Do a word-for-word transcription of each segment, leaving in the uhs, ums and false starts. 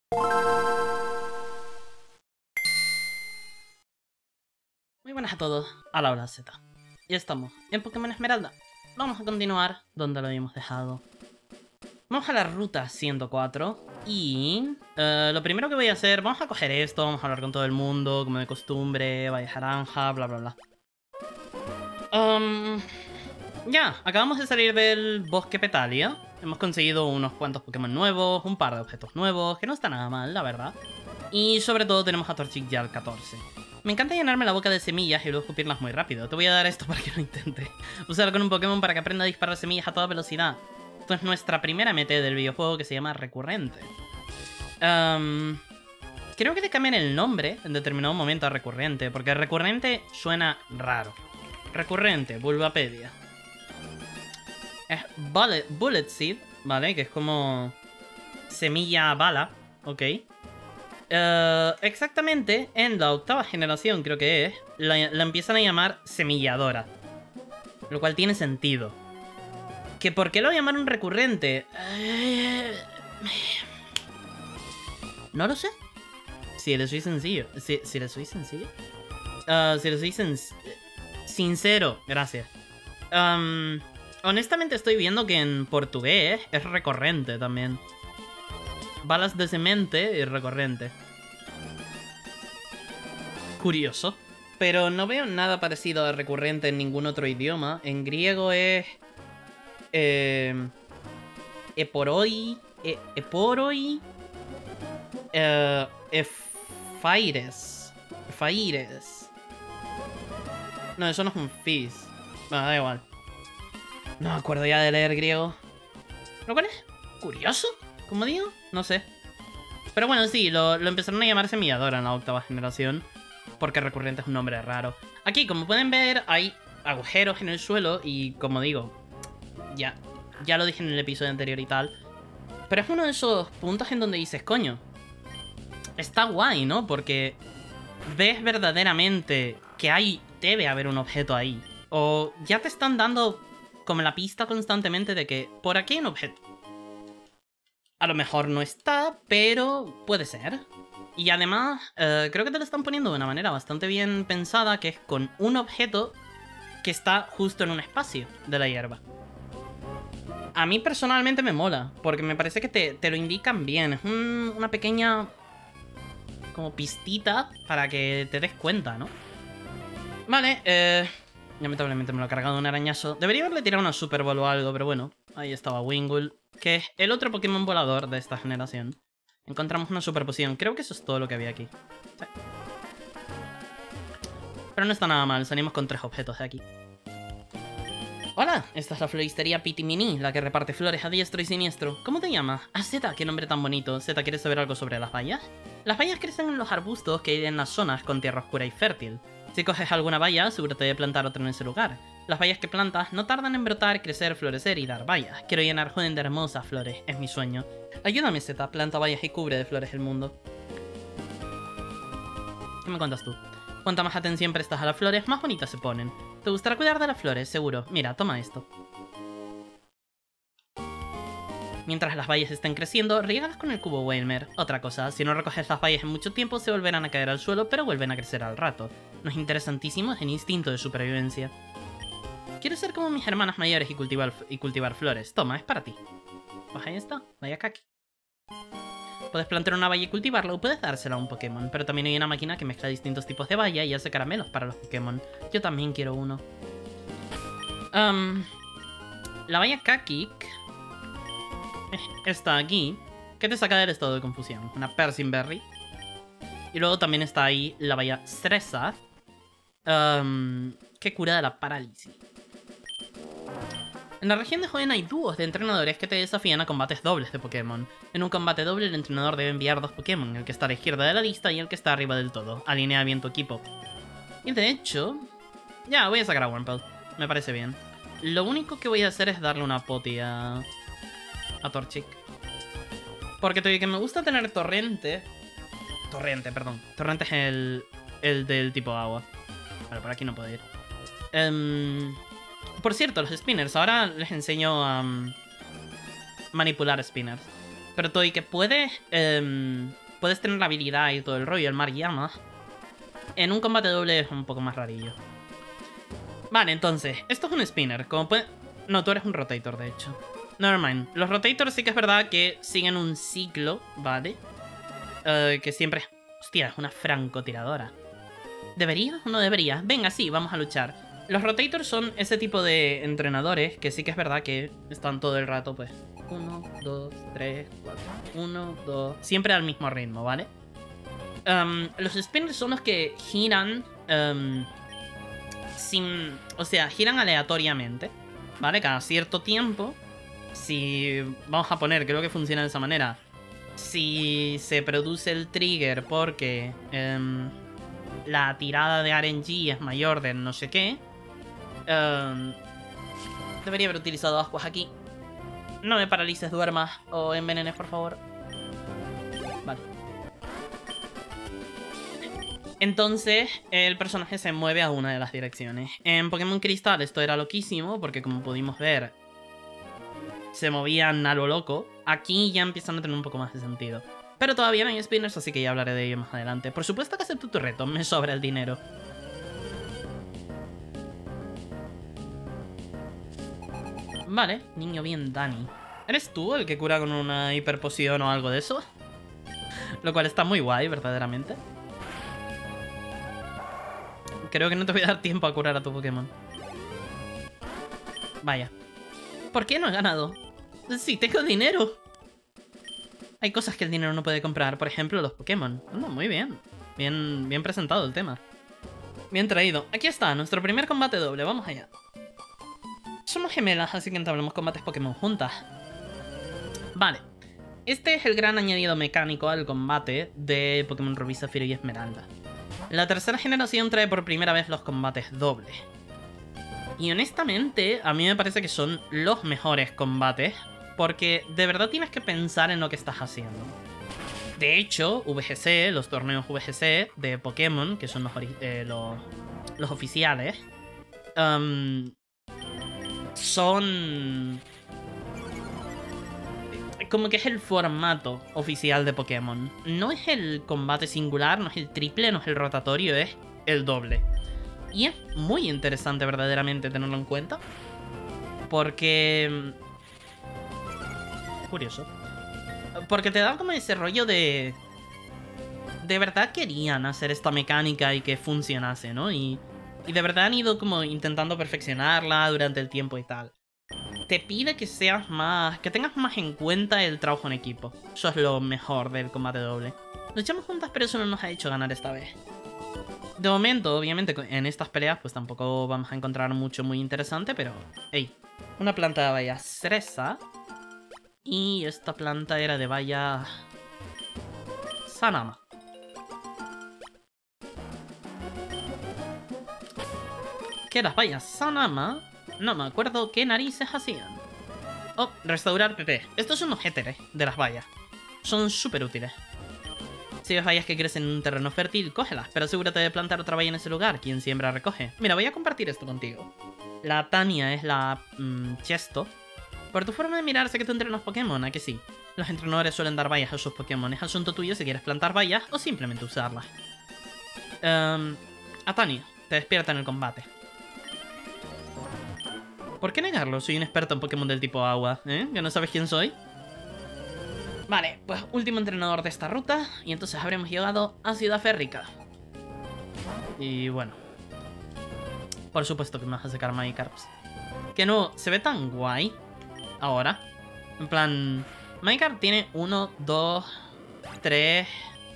Muy buenas a todos, a la hora Z. Ya estamos en Pokémon Esmeralda. Vamos a continuar donde lo habíamos dejado. Vamos a la ruta ciento cuatro y uh, lo primero que voy a hacer, vamos a coger esto, vamos a hablar con todo el mundo, como de costumbre, Valle Naranja, bla bla bla. Um, ya, acabamos de salir del bosque Petalia. Hemos conseguido unos cuantos Pokémon nuevos, un par de objetos nuevos, que no está nada mal, la verdad. Y sobre todo tenemos a Torchic ya al catorce. Me encanta llenarme la boca de semillas y luego escupirlas muy rápido. Te voy a dar esto para que lo intente. Usar con un Pokémon para que aprenda a disparar semillas a toda velocidad. Esto es nuestra primera M T del videojuego, que se llama Recurrente. Um, creo que le cambian el nombre en determinado momento a Recurrente, porque Recurrente suena raro. Recurrente, Bulbapedia. Es Bullet, Bullet Seed, ¿vale? Que es como semilla bala, ok. Uh, exactamente, en la octava generación creo que es, la, la empiezan a llamar semilladora. Lo cual tiene sentido. ¿Que por qué lo llamaron recurrente? Uh, no lo sé. Si le soy sencillo. Si, si le soy sencillo. Uh, si le soy sen sincero, gracias. Um, honestamente estoy viendo que en portugués es recurrente también. Balas de semente y recurrente. Curioso. Pero no veo nada parecido a recurrente en ningún otro idioma. En griego es... Eh, eporoi... E, eporoi... Eh, efaires. Efaires. No, eso no es un fizz. Bueno, da igual. No me acuerdo ya de leer griego. ¿Lo cual es curioso? ¿Cómo digo? No sé. Pero bueno, sí, lo, lo empezaron a llamar semilladora en la octava generación. Porque recurrente es un nombre raro. Aquí, como pueden ver, hay agujeros en el suelo. Y como digo, ya, ya lo dije en el episodio anterior y tal. Pero es uno de esos puntos en donde dices, coño, está guay, ¿no? Porque ves verdaderamente que hay, debe haber un objeto ahí. O ya te están dando como la pista constantemente de que por aquí hay un objeto. A lo mejor no está, pero puede ser. Y además, eh, creo que te lo están poniendo de una manera bastante bien pensada, que es con un objeto que está justo en un espacio de la hierba. A mí personalmente me mola, porque me parece que te, te lo indican bien. Es un, una pequeña como pistita para que te des cuenta, ¿no? Vale, eh... lamentablemente me lo he cargado un arañazo. Debería haberle tirado una Super Ball o algo, pero bueno. Ahí estaba Wingull, que es el otro Pokémon volador de esta generación. Encontramos una super poción. Creo que eso es todo lo que había aquí. Sí. Pero no está nada mal. Salimos con tres objetos de aquí. Hola, esta es la floristería Pitimini, la que reparte flores a diestro y siniestro. ¿Cómo te llamas? Ah, Zeta, qué nombre tan bonito. Zeta, ¿quieres saber algo sobre las bayas? Las bayas crecen en los arbustos que hay en las zonas con tierra oscura y fértil. Si coges alguna baya, asegúrate de plantar otra en ese lugar. Las bayas que plantas no tardan en brotar, crecer, florecer y dar bayas. Quiero llenar Joden de hermosas flores, es mi sueño. Ayúdame, Zeta, planta bayas y cubre de flores el mundo. ¿Qué me cuentas tú? Cuanta más atención prestas a las flores, más bonitas se ponen. ¿Te gustará cuidar de las flores? Seguro. Mira, toma esto. Mientras las bayas estén creciendo, riégalas con el cubo Wailmer. Otra cosa, si no recoges las bayas en mucho tiempo, se volverán a caer al suelo, pero vuelven a crecer al rato. No es interesantísimo, es el instinto de supervivencia. Quiero ser como mis hermanas mayores y cultivar, y cultivar flores. Toma, es para ti. Pues ahí está, vaya kaki. Puedes plantar una baya y cultivarla o puedes dársela a un Pokémon, pero también hay una máquina que mezcla distintos tipos de baya y hace caramelos para los Pokémon. Yo también quiero uno. Um, la baya Kakik está aquí, que te saca del estado de confusión. Una Persimberry. Y luego también está ahí la baya Stressath, um, que cura de la parálisis. En la región de Joden hay dúos de entrenadores que te desafían a combates dobles de Pokémon. En un combate doble el entrenador debe enviar dos Pokémon, el que está a la izquierda de la lista y el que está arriba del todo. Alinea bien tu equipo. Y de hecho... ya, voy a sacar a Wurmple. Me parece bien. Lo único que voy a hacer es darle una poti a... a Torchic. Porque te digo que me gusta tener Torrente... Torrente, perdón. Torrente es el... el del tipo agua. Vale, por aquí no puedo ir. Um... Por cierto, los spinners. Ahora les enseño a um, manipular spinners. Pero todo y que puedes, eh, puedes tener la habilidad y todo el rollo, el mar llamas. En un combate doble es un poco más rarillo. Vale, entonces, esto es un spinner. Como puede... No, tú eres un rotator, de hecho. Nevermind. Los rotators sí que es verdad que siguen un ciclo, ¿vale? Uh, que siempre... Hostia, es una francotiradora. ¿Debería o no debería? Venga, sí, vamos a luchar. Los rotators son ese tipo de entrenadores que sí que es verdad que están todo el rato, pues... Uno, dos, tres, cuatro... Uno, dos... Siempre al mismo ritmo, ¿vale? Um, los spinners son los que giran... Um, sin... O sea, giran aleatoriamente, ¿vale? Cada cierto tiempo... Si... Vamos a poner, creo que funciona de esa manera. Si se produce el trigger porque... Um, la tirada de R N G es mayor de no sé qué... Um, debería haber utilizado ascuas aquí. No me paralices, duermas o envenenes, por favor. Vale. Entonces, el personaje se mueve a una de las direcciones. En Pokémon Cristal esto era loquísimo, porque como pudimos ver, se movían a lo loco. Aquí ya empiezan a tener un poco más de sentido. Pero todavía no hay spinners, así que ya hablaré de ello más adelante. Por supuesto que acepto tu reto, me sobra el dinero. Vale, niño bien Dani. ¿Eres tú el que cura con una hiperpoción o algo de eso? Lo cual está muy guay, verdaderamente. Creo que no te voy a dar tiempo a curar a tu Pokémon. Vaya. ¿Por qué no he ganado? Sí, tengo dinero. Hay cosas que el dinero no puede comprar. Por ejemplo, los Pokémon. No, muy bien. Bien, bien presentado el tema. Bien traído. Aquí está, nuestro primer combate doble. Vamos allá. Somos gemelas, así que entablamos combates Pokémon juntas. Vale. Este es el gran añadido mecánico al combate de Pokémon Rubí, Zafiro y Esmeralda. La tercera generación trae por primera vez los combates dobles. Y honestamente, a mí me parece que son los mejores combates, porque de verdad tienes que pensar en lo que estás haciendo. De hecho, V G C, los torneos V G C de Pokémon, que son los, eh, los, los oficiales, um, son... como que es el formato oficial de Pokémon. No es el combate singular, no es el triple, no es el rotatorio, es el doble. Y es muy interesante verdaderamente tenerlo en cuenta. Porque... curioso. Porque te da como ese rollo de... De verdad querían hacer esta mecánica y que funcionase, ¿no? Y, y de verdad han ido como intentando perfeccionarla durante el tiempo y tal. Te pide que seas más... que tengas más en cuenta el trabajo en equipo. Eso es lo mejor del combate doble. Luchamos juntas, pero eso no nos ha hecho ganar esta vez. De momento, obviamente, en estas peleas pues tampoco vamos a encontrar mucho muy interesante, pero... ¡Ey! Una planta de valla cereza. Y esta planta era de valla... Sanama. ¿Qué las vallas Sanama? No me acuerdo qué narices hacían. Oh, restaurar P P. Estos son los éteres de las vallas. Son súper útiles. Si ves vallas que crecen en un terreno fértil, cógelas, pero asegúrate de plantar otra valla en ese lugar. Quien siembra recoge. Mira, voy a compartir esto contigo. La Tania es la... Mmm, Chesto. Por tu forma de mirar, sé que tú entrenas Pokémon, ¿a que sí? Los entrenadores suelen dar vallas a sus Pokémon. Es asunto tuyo si quieres plantar vallas o simplemente usarlas. Um, a Tania, te despierta en el combate. ¿Por qué negarlo? Soy un experto en Pokémon del tipo agua, ¿eh? ¿Que no sabes quién soy? Vale, pues último entrenador de esta ruta. Y entonces habremos llegado a Ciudad Férrica. Y bueno. Por supuesto que me vas a sacar Magikarps. Que no, se ve tan guay. Ahora. En plan... Magikarp tiene uno, dos, tres...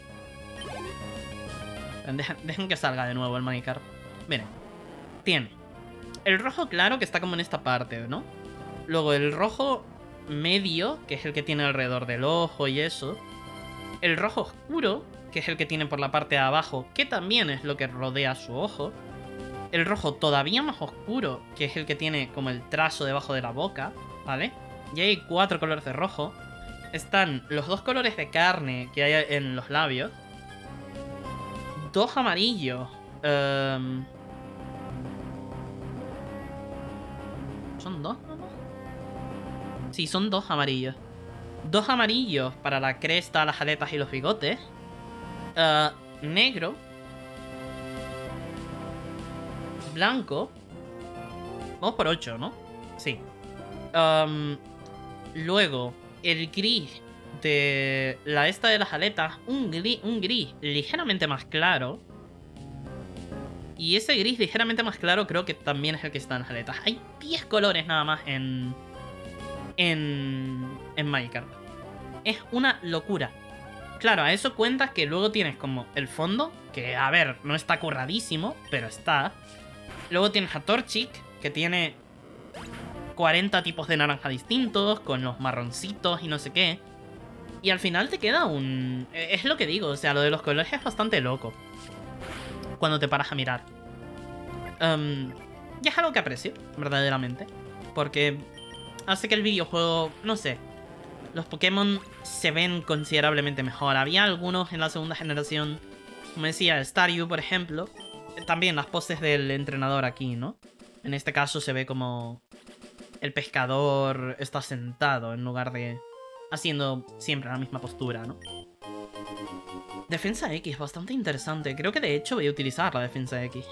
Dejen, dejen que salga de nuevo el Magikarp. Miren. Tiene... el rojo claro, que está como en esta parte, ¿no? Luego el rojo medio, que es el que tiene alrededor del ojo y eso. El rojo oscuro, que es el que tiene por la parte de abajo, que también es lo que rodea su ojo. El rojo todavía más oscuro, que es el que tiene como el trazo debajo de la boca, ¿vale? Y hay cuatro colores de rojo. Están los dos colores de carne que hay en los labios. Dos amarillos. Um... ¿Son dos nomás? Sí, son dos amarillos. Dos amarillos para la cresta, las aletas y los bigotes. Uh, negro. Blanco. Vamos por ocho, ¿no? Sí. Um, luego, el gris de la esta de las aletas. Un gris, un gris ligeramente más claro. Y ese gris ligeramente más claro creo que también es el que está en las aletas. Hay diez colores nada más en... En... En Minecraft. Es una locura. Claro, a eso cuentas que luego tienes como el fondo, que a ver, no está curradísimo, pero está. Luego tienes a Torchic, que tiene cuarenta tipos de naranja distintos, con los marroncitos y no sé qué. Y al final te queda un... Es lo que digo, o sea, lo de los colores es bastante loco cuando te paras a mirar. Um, y es algo que aprecio, verdaderamente. Porque hace que el videojuego, no sé, los Pokémon se ven considerablemente mejor. Había algunos en la segunda generación, como decía, Staryu, por ejemplo. También las poses del entrenador aquí, ¿no? En este caso se ve como el pescador está sentado en lugar de haciendo siempre la misma postura, ¿no? Defensa X, bastante interesante. Creo que de hecho voy a utilizar la defensa X.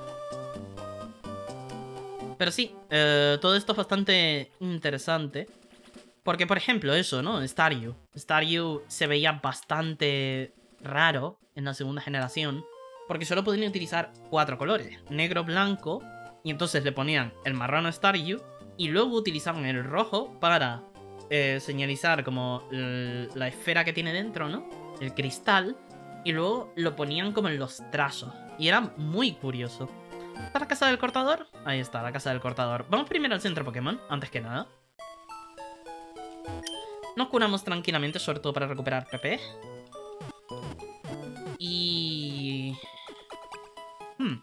Pero sí, eh, todo esto es bastante interesante. Porque, por ejemplo, eso, ¿no? Staryu. Staryu se veía bastante raro en la segunda generación. Porque solo podían utilizar cuatro colores. Negro, blanco. Y entonces le ponían el marrón a Staryu. Y luego utilizaban el rojo para eh, señalizar como la esfera que tiene dentro, ¿no? El cristal. Y luego lo ponían como en los trazos. Y era muy curioso. ¿Está la casa del cortador? Ahí está, la casa del cortador. Vamos primero al centro Pokémon, antes que nada. Nos curamos tranquilamente, sobre todo para recuperar P P. Y... Hmm.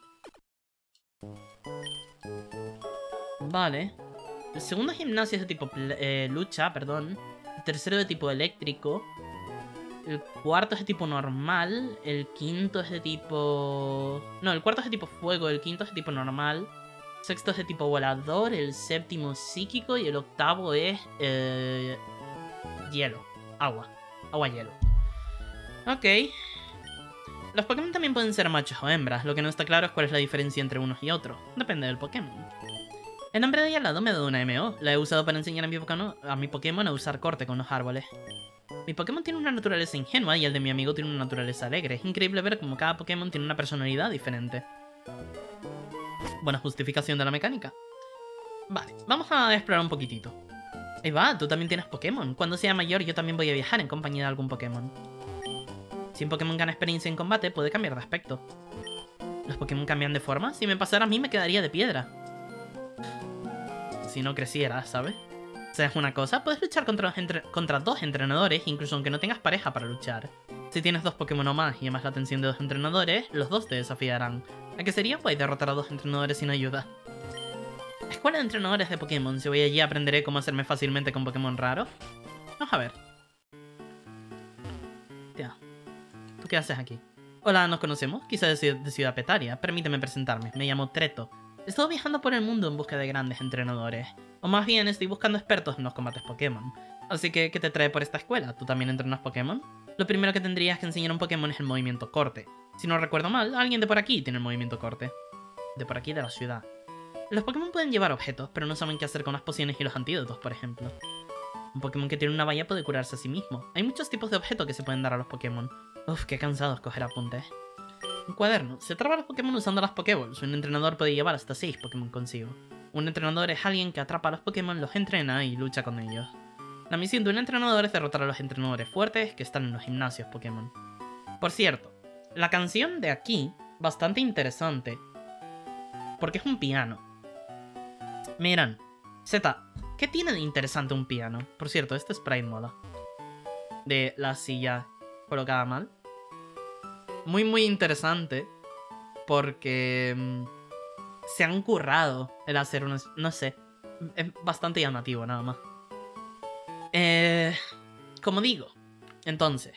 Vale. El segundo gimnasio es de tipo eh, lucha, perdón. El tercero de tipo eléctrico. El cuarto es de tipo normal. El quinto es de tipo... No, el cuarto es de tipo fuego. El quinto es de tipo normal. El sexto es de tipo volador. El séptimo psíquico. Y el octavo es... Eh... hielo. Agua. Agua-hielo. Ok. Los Pokémon también pueden ser machos o hembras. Lo que no está claro es cuál es la diferencia entre unos y otros. Depende del Pokémon. El nombre de ahí al lado me da una M O. La he usado para enseñar a mi, Pokémon, a mi Pokémon a usar corte con los árboles. Mi Pokémon tiene una naturaleza ingenua y el de mi amigo tiene una naturaleza alegre. Es increíble ver cómo cada Pokémon tiene una personalidad diferente. Buena justificación de la mecánica. Vale, vamos a explorar un poquitito. Ahí va, tú también tienes Pokémon. Cuando sea mayor yo también voy a viajar en compañía de algún Pokémon. Si un Pokémon gana experiencia en combate, puede cambiar de aspecto. ¿Los Pokémon cambian de forma? Si me pasara a mí me quedaría de piedra. Si no creciera, ¿sabes? ¿Sabes una cosa? Puedes luchar contra, entre, contra dos entrenadores, incluso aunque no tengas pareja para luchar. Si tienes dos Pokémon o más y llamas la atención de dos entrenadores, los dos te desafiarán. ¿A qué sería guay derrotar a dos entrenadores sin ayuda? Escuela de entrenadores de Pokémon. Si voy allí aprenderé cómo hacerme fácilmente con Pokémon raros. Vamos a ver. Tía, ¿tú qué haces aquí? Hola, ¿nos conocemos? Quizá de, de Ciudad Petaria. Permíteme presentarme. Me llamo Treto. He estado viajando por el mundo en busca de grandes entrenadores. O más bien, estoy buscando expertos en los combates Pokémon. Así que, ¿qué te trae por esta escuela? ¿Tú también entrenas Pokémon? Lo primero que tendrías que enseñar a un Pokémon es el movimiento corte. Si no recuerdo mal, alguien de por aquí tiene el movimiento corte. De por aquí de la ciudad. Los Pokémon pueden llevar objetos, pero no saben qué hacer con las pociones y los antídotos, por ejemplo. Un Pokémon que tiene una valla puede curarse a sí mismo. Hay muchos tipos de objetos que se pueden dar a los Pokémon. Uf, qué cansado escoger apuntes. Un cuaderno. Se traba a los Pokémon usando las Pokéballs. Un entrenador puede llevar hasta seis Pokémon consigo. Un entrenador es alguien que atrapa a los Pokémon, los entrena y lucha con ellos. La misión de un entrenador es derrotar a los entrenadores fuertes que están en los gimnasios Pokémon. Por cierto, la canción de aquí, bastante interesante, porque es un piano. Miran, Z, ¿qué tiene de interesante un piano? Por cierto, este sprite mola. De la silla colocada mal. Muy, muy interesante. Porque mmm, se han currado el hacer unos... No sé. Es bastante llamativo, nada más. Eh, como digo. Entonces.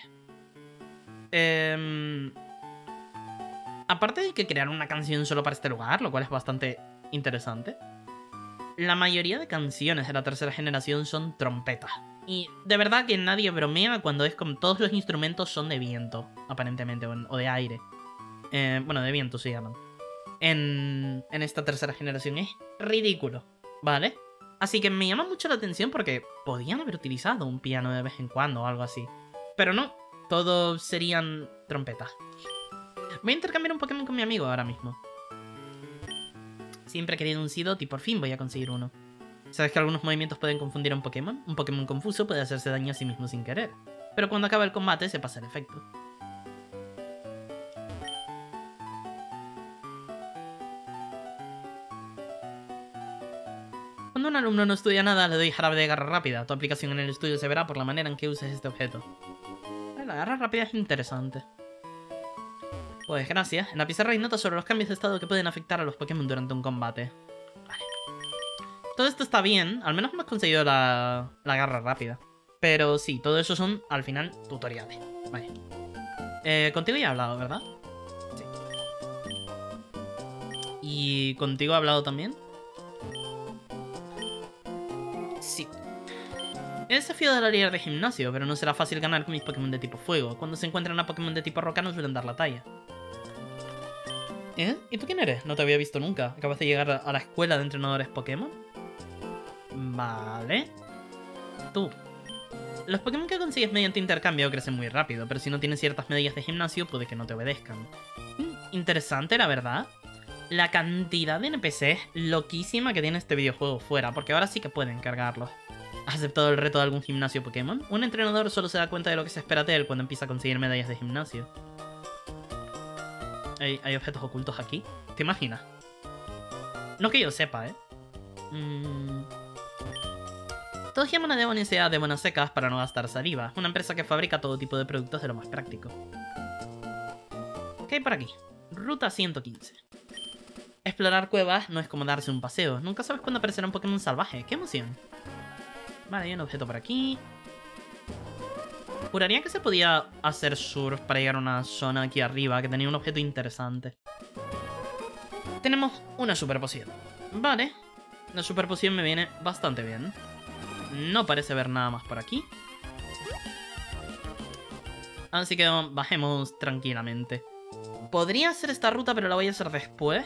Eh, aparte de que crearon una canción solo para este lugar, lo cual es bastante interesante. La mayoría de canciones de la tercera generación son trompetas. Y de verdad que nadie bromea cuando es como todos los instrumentos son de viento, aparentemente, o, o de aire. Eh, bueno, de viento se llaman. En, en esta tercera generación es ridículo, ¿vale? Así que me llama mucho la atención porque podían haber utilizado un piano de vez en cuando o algo así. Pero no, todos serían trompetas. Voy a intercambiar un Pokémon con mi amigo ahora mismo. Siempre he querido un Seedot y por fin voy a conseguir uno. ¿Sabes que algunos movimientos pueden confundir a un Pokémon? Un Pokémon confuso puede hacerse daño a sí mismo sin querer. Pero cuando acaba el combate se pasa el efecto. Cuando un alumno no estudia nada, le doy jarabe de garra rápida. Tu aplicación en el estudio se verá por la manera en que uses este objeto. La garra rápida es interesante. Pues gracias. En la pizarra hay notas sobre los cambios de estado que pueden afectar a los Pokémon durante un combate. Vale. Todo esto está bien. Al menos hemos conseguido la, la garra rápida. Pero sí, todo eso son, al final, tutoriales. Vale. Eh, contigo ya he hablado, ¿verdad? Sí. ¿Y contigo he hablado también? Sí. He desafiado a la líder de gimnasio, pero no será fácil ganar con mis Pokémon de tipo fuego. Cuando se encuentran a Pokémon de tipo roca no suelen dar la talla. ¿Eh? ¿Y tú quién eres? No te había visto nunca. ¿Acabas de llegar a la escuela de entrenadores Pokémon? Vale. Tú. Los Pokémon que consigues mediante intercambio crecen muy rápido, pero si no tienes ciertas medidas de gimnasio puede que no te obedezcan. Interesante, la verdad. La cantidad de N P Cs loquísima que tiene este videojuego fuera, porque ahora sí que pueden cargarlos. ¿Has aceptado el reto de algún gimnasio Pokémon? Un entrenador solo se da cuenta de lo que se espera de él cuando empieza a conseguir medallas de gimnasio. ¿Hay, hay objetos ocultos aquí? ¿Te imaginas? No que yo sepa, ¿eh? Mm... Todos llaman a Devon S A Devon a secas para no gastar saliva. Una empresa que fabrica todo tipo de productos de lo más práctico. ¿Qué hay por aquí? Ruta ciento quince. Explorar cuevas no es como darse un paseo. Nunca sabes cuándo aparecerá un Pokémon salvaje. ¡Qué emoción! Vale, hay un objeto por aquí. Juraría que se podía hacer surf para llegar a una zona aquí arriba que tenía un objeto interesante. Tenemos una super poción. Vale. La super poción me viene bastante bien. No parece haber nada más por aquí. Así que bajemos tranquilamente. Podría hacer esta ruta, pero la voy a hacer después.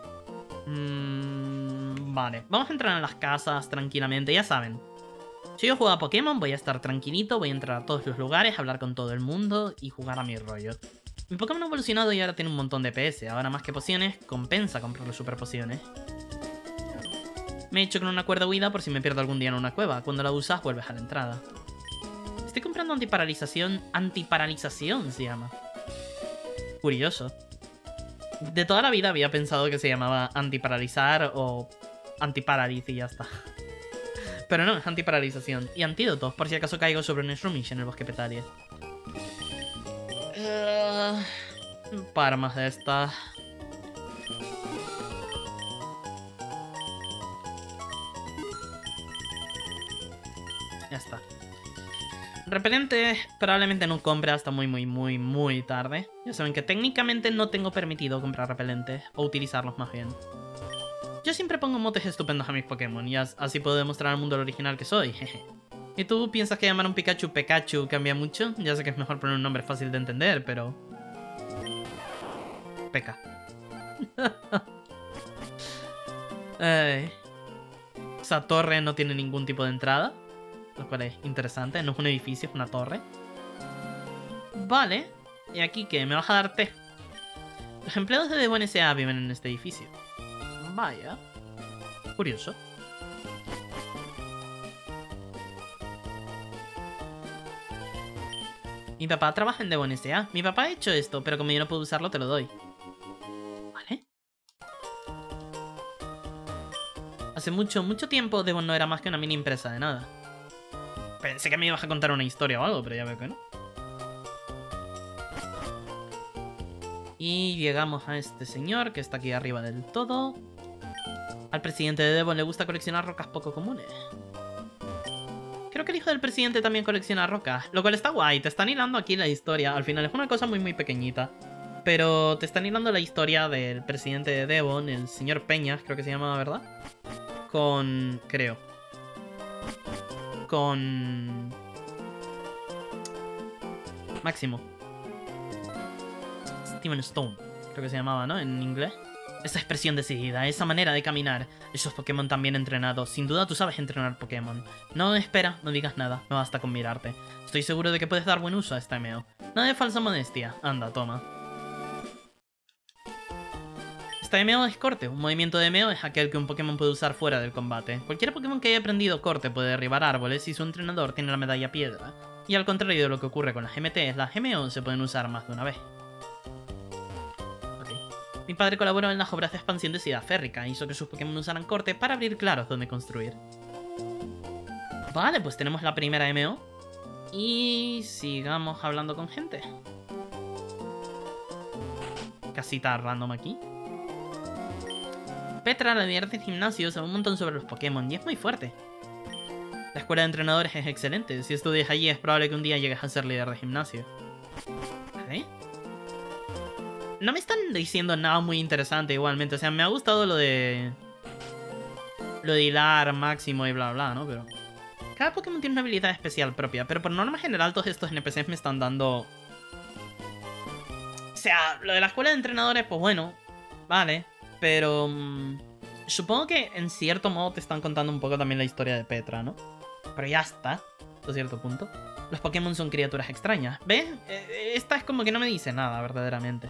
Mm, vale. Vamos a entrar en las casas tranquilamente. Ya saben. Si yo juego a Pokémon, voy a estar tranquilito, voy a entrar a todos los lugares, hablar con todo el mundo y jugar a mi rollo. Mi Pokémon ha evolucionado y ahora tiene un montón de P S. Ahora más que pociones, compensa comprarle super pociones. Me he hecho con una cuerda huida por si me pierdo algún día en una cueva. Cuando la usas, vuelves a la entrada. Estoy comprando antiparalización. Antiparalización se llama. Curioso. De toda la vida había pensado que se llamaba antiparalizar o antiparadis y ya está. Pero no, es antiparalización. Y antídotos, por si acaso caigo sobre un Shroomish en el bosque Petalier. Uh, un par más de estas. Ya está. Repelente probablemente no compre hasta muy, muy, muy, muy tarde. Ya saben que técnicamente no tengo permitido comprar repelentes, o utilizarlos más bien. Yo siempre pongo motes estupendos a mis Pokémon y así puedo demostrar al mundo lo original que soy, jeje. ¿Y tú piensas que llamar a un Pikachu Pikachu cambia mucho? Ya sé que es mejor poner un nombre fácil de entender, pero... Peca. Ay. Esa torre no tiene ningún tipo de entrada, lo cual es interesante. No es un edificio, es una torre. Vale. ¿Y aquí qué? ¿Me vas a dar té? Los empleados de Devon S A viven en este edificio. Vaya. Curioso. Mi papá trabaja en Devon S A. Mi papá ha hecho esto, pero como yo no puedo usarlo, te lo doy. Vale. Hace mucho, mucho tiempo Devon no era más que una mini empresa de nada. Pensé que me ibas a contar una historia o algo, pero ya veo que no. Y llegamos a este señor que está aquí arriba del todo. Al presidente de Devon le gusta coleccionar rocas poco comunes. Creo que el hijo del presidente también colecciona rocas, lo cual está guay. Te están hilando aquí la historia. Al final es una cosa muy muy pequeñita, pero te están hilando la historia del presidente de Devon, el señor Peñas, creo que se llamaba, ¿verdad? Con... creo. con... Máximo. Steven Stone, creo que se llamaba, ¿no? En inglés. Esa expresión decidida, esa manera de caminar, esos Pokémon tan bien entrenados. Sin duda tú sabes entrenar Pokémon. No, espera, no digas nada, me basta con mirarte. Estoy seguro de que puedes dar buen uso a este M O. Nada de falsa modestia. Anda, toma. Esta M O es corte. Un movimiento de M O es aquel que un Pokémon puede usar fuera del combate. Cualquier Pokémon que haya aprendido corte puede derribar árboles y su entrenador tiene la medalla piedra. Y al contrario de lo que ocurre con las M Ts, las M O se pueden usar más de una vez. Mi padre colaboró en las obras de expansión de Ciudad Férrica e hizo que sus Pokémon usaran corte para abrir claros donde construir. Vale, pues tenemos la primera M O. Y sigamos hablando con gente. Casita random aquí. Petra, la líder del gimnasio, sabe un montón sobre los Pokémon y es muy fuerte. La escuela de entrenadores es excelente. Si estudias allí es probable que un día llegues a ser líder de gimnasio. ¿Vale? No me están diciendo nada muy interesante igualmente. O sea, me ha gustado lo de... Lo de hilar máximo y bla bla, ¿no? Pero... Cada Pokémon tiene una habilidad especial propia. Pero por norma general todos estos N P Cs me están dando... O sea, lo de la escuela de entrenadores, pues bueno. Vale. Pero... Mmm, supongo que en cierto modo te están contando un poco también la historia de Petra, ¿no? Pero ya está. Hasta cierto punto. Los Pokémon son criaturas extrañas. ¿Ves? Esta es como que no me dice nada, verdaderamente.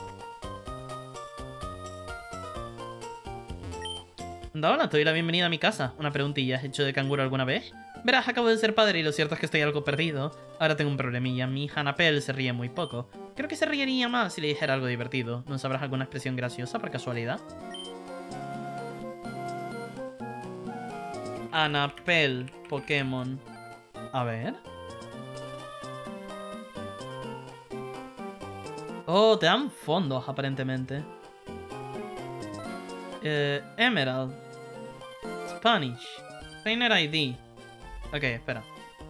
Hola, te doy la bienvenida a mi casa. Una preguntilla, ¿has hecho de canguro alguna vez? Verás, acabo de ser padre y lo cierto es que estoy algo perdido. Ahora tengo un problemilla. Mi hija Anapel se ríe muy poco. Creo que se reiría más si le dijera algo divertido. ¿No sabrás alguna expresión graciosa por casualidad? Anapel, Pokémon. A ver... Oh, te dan fondos, aparentemente. Eh, Emerald. Spanish. Trainer I D. Ok, espera.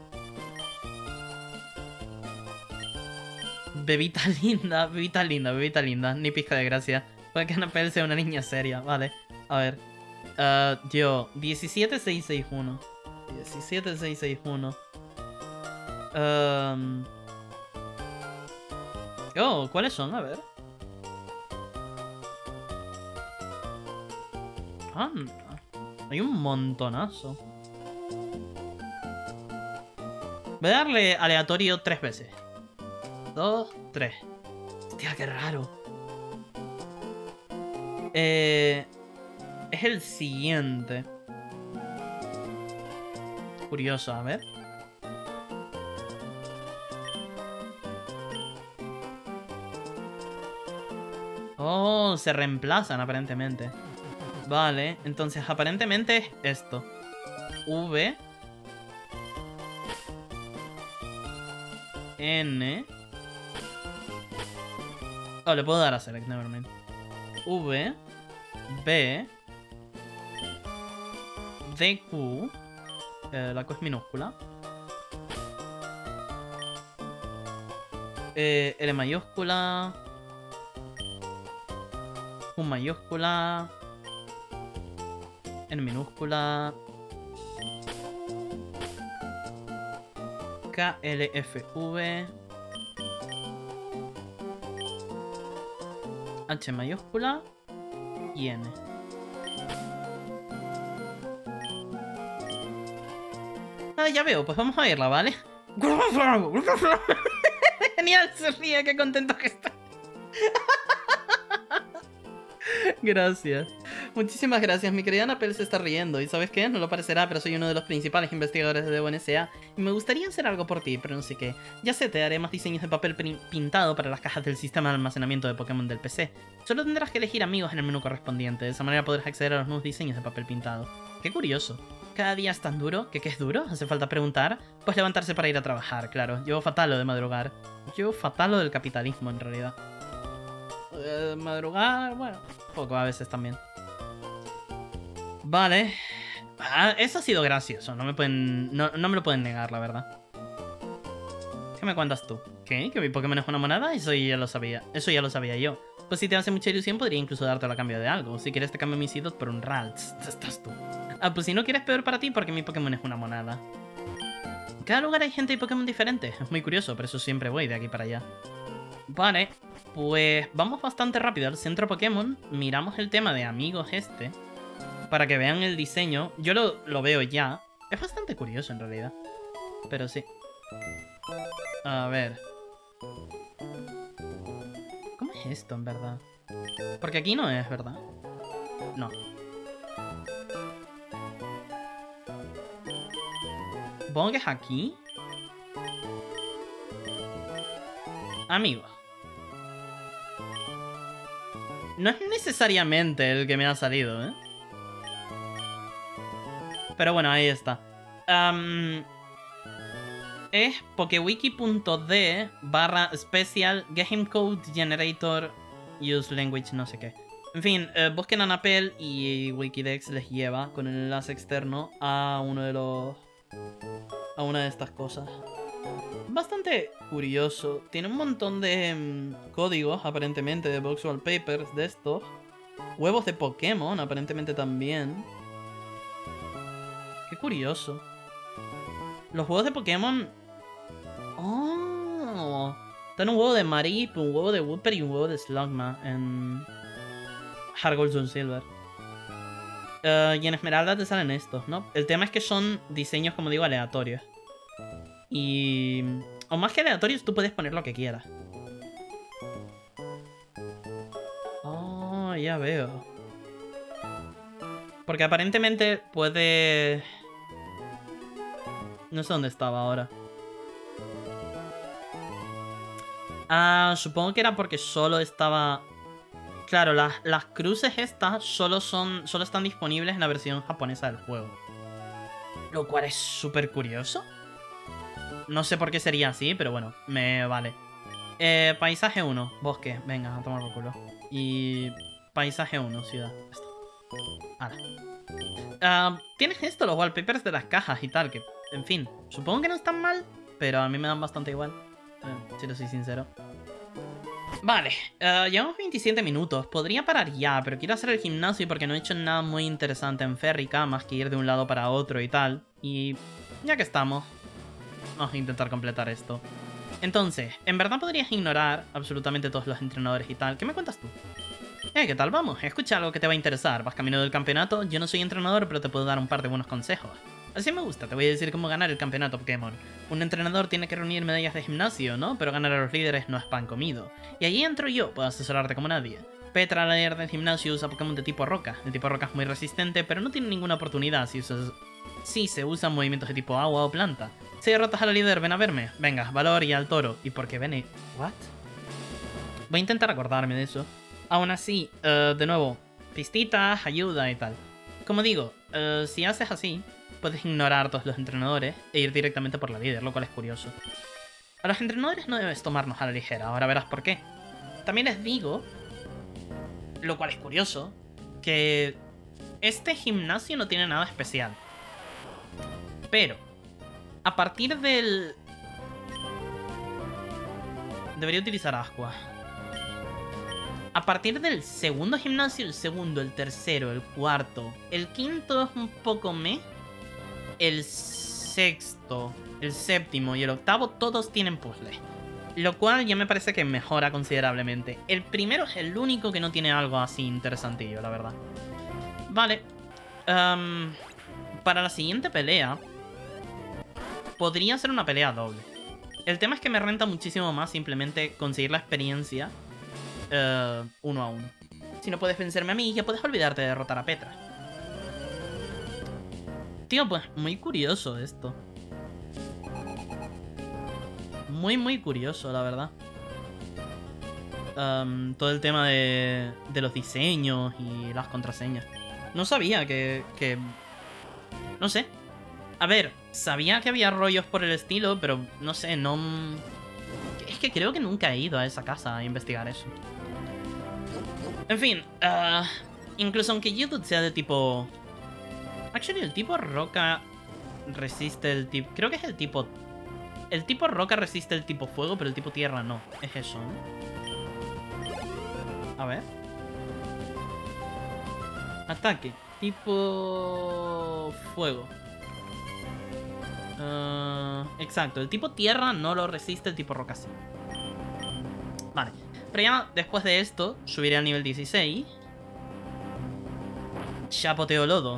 Bebita linda, bebita linda, bebita linda. Ni pizca de gracia. Puede que Anapel sea una niña seria. Vale. A ver. Uh, yo, diecisiete seis seis uno. diecisiete seis seis uno. Um... Oh, ¿cuáles son? A ver. Anda. Hay un montonazo. Voy a darle aleatorio tres veces. Dos, tres. Hostia, qué raro. Eh, es el siguiente. Curioso, a ver. Oh, se reemplazan aparentemente. Vale, entonces aparentemente es esto. V. N. Oh, le puedo dar a select, nevermind. V. B. D, Q. Eh, la Q es minúscula. Eh, L mayúscula. Q mayúscula. N minúscula. K, L, F, V. H mayúscula. Y N. Ah, ya veo, pues vamos a verla, ¿vale? Genial, se ríe, qué contento que está. Gracias. Muchísimas gracias. Mi querida Anapel se está riendo. ¿Y sabes qué? No lo parecerá, pero soy uno de los principales investigadores de D O N S A. Y me gustaría hacer algo por ti, pero no sé qué. Ya sé, te haré más diseños de papel pintado para las cajas del sistema de almacenamiento de Pokémon del P C. Solo tendrás que elegir amigos en el menú correspondiente. De esa manera podrás acceder a los nuevos diseños de papel pintado. Qué curioso. Cada día es tan duro. ¿Que qué es duro? ¿Hace falta preguntar? Pues levantarse para ir a trabajar, claro. Llevo fatal lo de madrugar. Llevo fatal lo del capitalismo, en realidad. Eh, madrugar, bueno, poco a veces también. Vale. Ah, eso ha sido gracioso. No me pueden. No, no me lo pueden negar, la verdad. ¿Qué me cuentas tú? ¿Qué? ¿Que mi Pokémon es una monada? Eso ya lo sabía. Eso ya lo sabía yo. Pues si te hace mucha ilusión, podría incluso dártelo a cambio de algo. Si quieres, te cambio mi Seedot por un Ralts. Estás tú. Ah, pues si no quieres, peor para ti, porque mi Pokémon es una monada. cada lugar hay gente y Pokémon diferentes. Es muy curioso, por eso siempre voy de aquí para allá. Vale, pues vamos bastante rápido al centro Pokémon. Miramos el tema de amigos este, para que vean el diseño. Yo lo, lo veo ya. Es bastante curioso en realidad. Pero sí. A ver. ¿Cómo es esto en verdad? Porque aquí no es, ¿verdad? No. Supongo que es aquí. Amigos. No es necesariamente el que me ha salido, ¿eh? Pero bueno, ahí está. Um, es pokewiki.d barra special game code generator use language no sé qué. En fin, eh, busquen a Napel y Wikidex les lleva con el enlace externo a uno de los... a una de estas cosas. Bastante curioso. Tiene un montón de mmm, códigos, aparentemente, de box wallpapers de estos. Huevos de Pokémon, aparentemente también. Qué curioso. Los huevos de Pokémon... ¡Oh! Están un huevo de Marip, un huevo de Wooper y un huevo de Slugma en... Heart Gold Soul Silver. Uh, y en Esmeralda te salen estos, ¿no? El tema es que son diseños, como digo, aleatorios. Y... o más que aleatorios, tú puedes poner lo que quieras. Oh, ya veo. Porque aparentemente puede... no sé dónde estaba ahora. Ah, supongo que era porque solo estaba... Claro, las, las cruces estas solo, son, solo están disponibles en la versión japonesa del juego. Lo cual es súper curioso. No sé por qué sería así, pero bueno, me vale. Eh, paisaje uno, bosque. Venga, a tomar por culo. Y... paisaje uno, ciudad. Uh, Tienes esto, los wallpapers de las cajas y tal, que, en fin, supongo que no están mal, pero a mí me dan bastante igual, eh, si lo soy sincero. Vale, uh, llevamos veintisiete minutos. Podría parar ya, pero quiero hacer el gimnasio porque no he hecho nada muy interesante en Férrica, más que ir de un lado para otro y tal. Y ya que estamos, vamos a intentar completar esto. Entonces, en verdad podrías ignorar absolutamente todos los entrenadores y tal. ¿Qué me cuentas tú? Eh, ¿qué tal? Vamos, escucha algo que te va a interesar. ¿Vas camino del campeonato? Yo no soy entrenador, pero te puedo dar un par de buenos consejos. Así me gusta, te voy a decir cómo ganar el campeonato Pokémon. Un entrenador tiene que reunir medallas de gimnasio, ¿no? Pero ganar a los líderes no es pan comido. Y allí entro yo, puedo asesorarte como nadie. Petra, la líder del gimnasio, usa Pokémon de tipo roca. El tipo roca es muy resistente, pero no tiene ninguna oportunidad si usas... si se usan movimientos de tipo agua o planta. Si derrotas a la líder, ven a verme. Venga, valor y al toro. ¿Y por qué ven? ¿What? Voy a intentar acordarme de eso. Aún así, uh, de nuevo, pistitas, ayuda y tal. Como digo, uh, si haces así, puedes ignorar a todos los entrenadores e ir directamente por la líder, lo cual es curioso. A los entrenadores no debes tomarnos a la ligera, ahora verás por qué. También les digo, lo cual es curioso, que este gimnasio no tiene nada especial. Pero, a partir del... debería utilizar Aqua. A partir del segundo gimnasio, el segundo, el tercero, el cuarto, el quinto es un poco meh. El sexto, el séptimo y el octavo todos tienen puzzles. Lo cual ya me parece que mejora considerablemente. El primero es el único que no tiene algo así interesantillo, la verdad. Vale. Um, para la siguiente pelea, podría ser una pelea doble. El tema es que me renta muchísimo más simplemente conseguir la experiencia uh, uno a uno. Si no puedes vencerme a mí, ya puedes olvidarte de derrotar a Petra. Tío, pues muy curioso esto. Muy, muy curioso, la verdad. Um, todo el tema de, de los diseños y las contraseñas. No sabía que, que... no sé. A ver, sabía que había rollos por el estilo, pero no sé, no... es que creo que nunca he ido a esa casa a investigar eso. En fin, uh, incluso aunque YouTube sea de tipo... Actually, el tipo roca resiste el tipo... creo que es el tipo... el tipo roca resiste el tipo fuego, pero el tipo tierra no. Es eso, ¿no? A ver. Ataque. Tipo... fuego. Uh, exacto, el tipo tierra no lo resiste, el tipo roca sí. Vale, pero ya después de esto subiré al nivel dieciséis. Chapoteo lodo.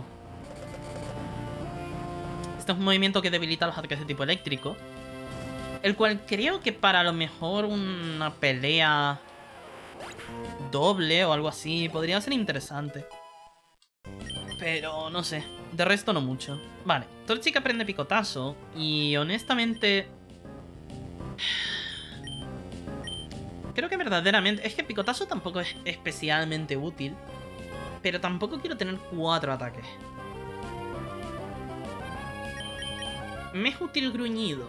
Este es un movimiento que debilita a los ataques de tipo eléctrico, el cual creo que para a lo mejor una pelea doble o algo así podría ser interesante. Pero no sé, de resto no mucho. Vale, Torchic aprende picotazo y honestamente... creo que verdaderamente... es que picotazo tampoco es especialmente útil, pero tampoco quiero tener cuatro ataques. Me es útil gruñido.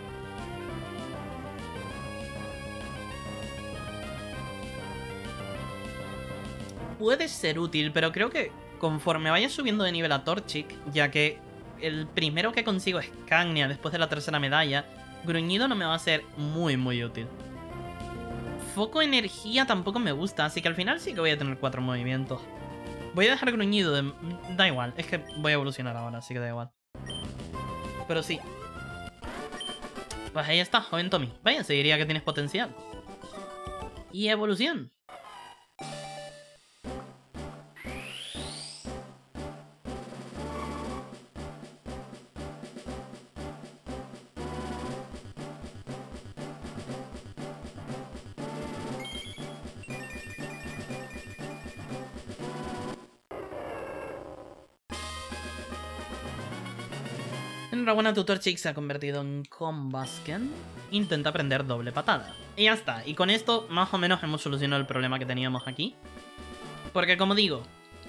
Puede ser útil, pero creo que conforme vaya subiendo de nivel a Torchic, ya que el primero que consigo es Cagnia después de la tercera medalla, gruñido no me va a ser muy muy útil. Foco energía tampoco me gusta, así que al final sí que voy a tener cuatro movimientos. Voy a dejar gruñido de... da igual, es que voy a evolucionar ahora, así que da igual. Pero sí. Pues ahí está, joven Tommy. Vaya, se diría que tienes potencial. Y evolución. Enhorabuena, tu Torchic se ha convertido en Combusken. Intenta aprender doble patada. Y ya está. Y con esto, más o menos, hemos solucionado el problema que teníamos aquí. Porque, como digo,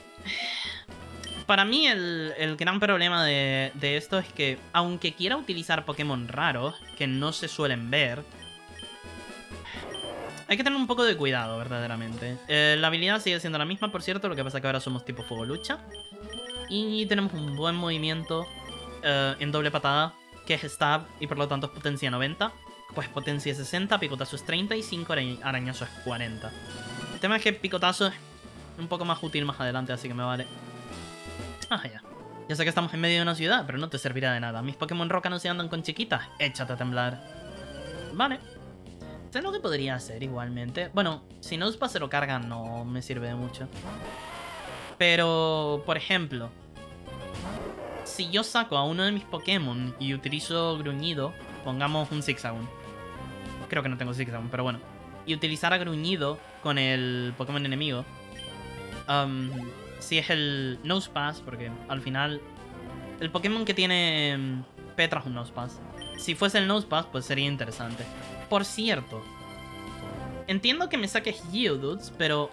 para mí el, el gran problema de, de esto es que, aunque quiera utilizar Pokémon raros, que no se suelen ver, hay que tener un poco de cuidado, verdaderamente. Eh, la habilidad sigue siendo la misma, por cierto, lo que pasa es que ahora somos tipo fuego lucha. Y tenemos un buen movimiento Uh, en doble patada, que es stab y por lo tanto es potencia noventa, pues potencia sesenta, picotazo es treinta y cinco arañazo es cuarenta. El tema es que picotazo es un poco más útil más adelante, así que me vale. Ah, ya. Ya sé que estamos en medio de una ciudad, pero no te servirá de nada. Mis Pokémon roca no se andan con chiquitas. Échate a temblar. Vale. Sé lo que podría hacer igualmente. Bueno, si no es para cero carga no me sirve de mucho. Pero, por ejemplo, si yo saco a uno de mis Pokémon y utilizo Gruñido, pongamos un Zigzagoon. Creo que no tengo Zigzagoon, pero bueno. Y utilizar a Gruñido con el Pokémon enemigo. Um, si es el Nosepass, porque al final el Pokémon que tiene Petra es un Nosepass. Si fuese el Nosepass, pues sería interesante. Por cierto, entiendo que me saques Geodudes, pero...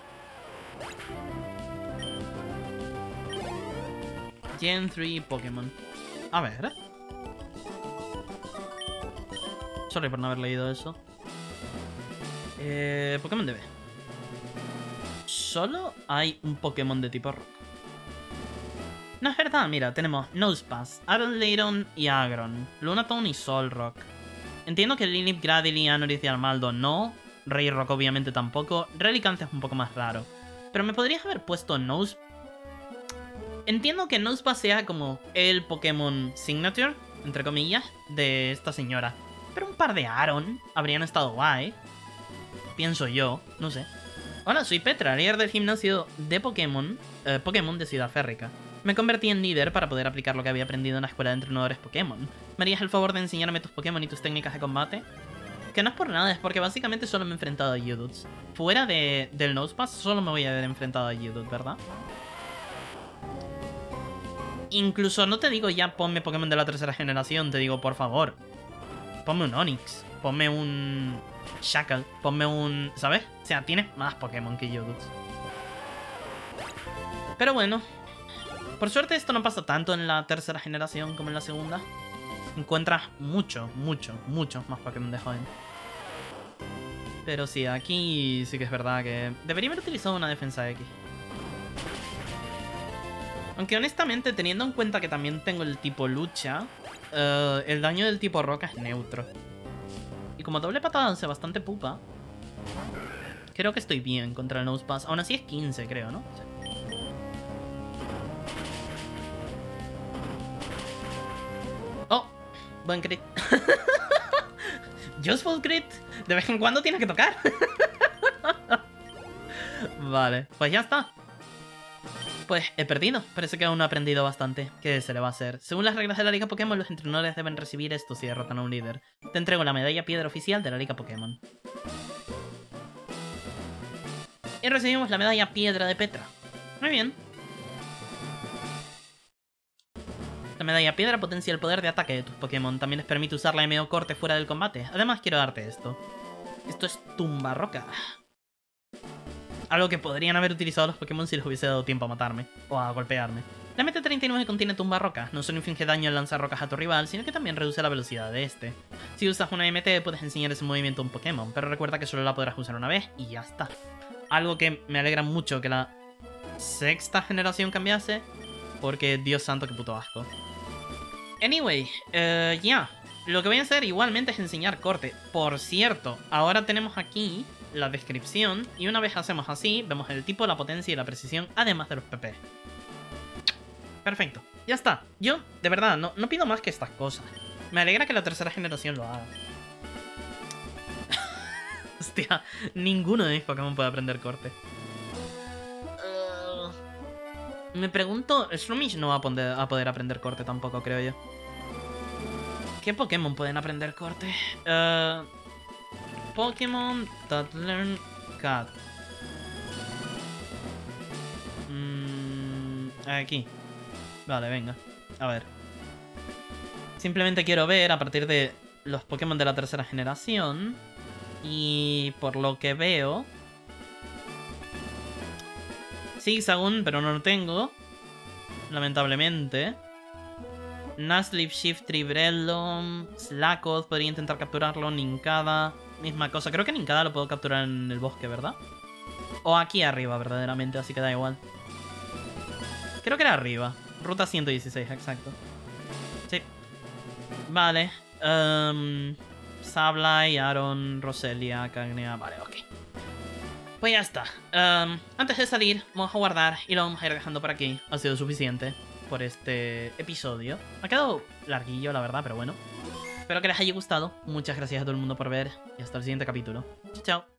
Gen tres Pokémon. A ver. Sorry por no haber leído eso. Eh, Pokémon D B. Solo hay un Pokémon de tipo rock. No es verdad, mira, tenemos Nosepass, Aron y Agron, Lunatone y Solrock. Entiendo que Lilip, Gradily, Anoris y Armaldo no. Rey Rock obviamente tampoco. Relicanth es un poco más raro. Pero me podrías haber puesto Nose... Entiendo que Nosepass sea como el Pokémon Signature, entre comillas, de esta señora. Pero un par de Aron habrían estado guay. Pienso yo, no sé. Hola, soy Petra, líder del gimnasio de Pokémon, eh, Pokémon de Ciudad Férrica. Me convertí en líder para poder aplicar lo que había aprendido en la escuela de entrenadores Pokémon. ¿Me harías el favor de enseñarme tus Pokémon y tus técnicas de combate? Que no es por nada, es porque básicamente solo me he enfrentado a Geodudes. Fuera de, del Nosepass, solo me voy a haber enfrentado a Geodude, ¿verdad? Incluso no te digo ya ponme Pokémon de la tercera generación, te digo por favor, ponme un Onix, ponme un Shackle, ponme un... ¿sabes? O sea, tienes más Pokémon que Geodudes. Pero bueno, por suerte esto no pasa tanto en la tercera generación como en la segunda. Encuentras mucho, mucho, muchos más Pokémon de joven. Pero sí, aquí sí que es verdad que debería haber utilizado una defensa X. Aunque honestamente, teniendo en cuenta que también tengo el tipo lucha, uh, el daño del tipo roca es neutro. Y como doble patada hace bastante pupa, creo que estoy bien contra el Nosepass. Aún así es quince, creo, ¿no? Sí. Oh, Buen crit. Useful crit. De vez en cuando tienes que tocar. Vale, pues ya está. Pues he perdido. Parece que aún no he aprendido bastante. ¿Qué se le va a hacer? Según las reglas de la Liga Pokémon, los entrenadores deben recibir esto si derrotan a un líder. Te entrego la medalla piedra oficial de la Liga Pokémon. Y recibimos la medalla piedra de Petra. Muy bien. La medalla piedra potencia el poder de ataque de tus Pokémon. También les permite usar la M O corte fuera del combate. Además, quiero darte esto. Esto es tumba roca. Algo que podrían haber utilizado los Pokémon si les hubiese dado tiempo a matarme. O a golpearme. La M T treinta y nueve contiene tumba roca. No solo inflige daño al lanzar rocas a tu rival, sino que también reduce la velocidad de este. Si usas una M T, puedes enseñar ese movimiento a un Pokémon. Pero recuerda que solo la podrás usar una vez y ya está. Algo que me alegra mucho que la sexta generación cambiase. Porque, Dios santo, qué puto asco. Anyway, uh, ya. Yeah. Lo que voy a hacer igualmente es enseñar corte. Por cierto, ahora tenemos aquí la descripción. Y una vez hacemos así, vemos el tipo, la potencia y la precisión, además de los P P. Perfecto, ya está. Yo, de verdad, no, no pido más que estas cosas. Me alegra que la tercera generación lo haga. Hostia, ninguno de mis Pokémon puede aprender corte. Uh, me pregunto, Shroomish no va a poder, a poder aprender corte tampoco, creo yo. ¿Qué Pokémon pueden aprender corte? Uh, Pokémon that learn Cat. Mm, aquí. Vale, venga. A ver. Simplemente quiero ver a partir de los Pokémon de la tercera generación. Y por lo que veo... Zigzagoon, pero no lo tengo. Lamentablemente. Nuzleaf, Shiftry, Breloom, Slakoth, podría intentar capturarlo. Nincada, misma cosa. Creo que Nincada lo puedo capturar en el bosque, ¿verdad? O aquí arriba, verdaderamente, así que da igual. Creo que era arriba. Ruta ciento dieciséis, exacto. Sí. Vale. Um, Sableye, Aron, Roselia, Cagnea. Vale, ok. Pues ya está. Um, antes de salir, vamos a guardar y lo vamos a ir dejando por aquí. Ha sido suficiente por este episodio. Me ha quedado larguillo, la verdad, pero bueno. Espero que les haya gustado. Muchas gracias a todo el mundo por ver y hasta el siguiente capítulo. Chao, chao.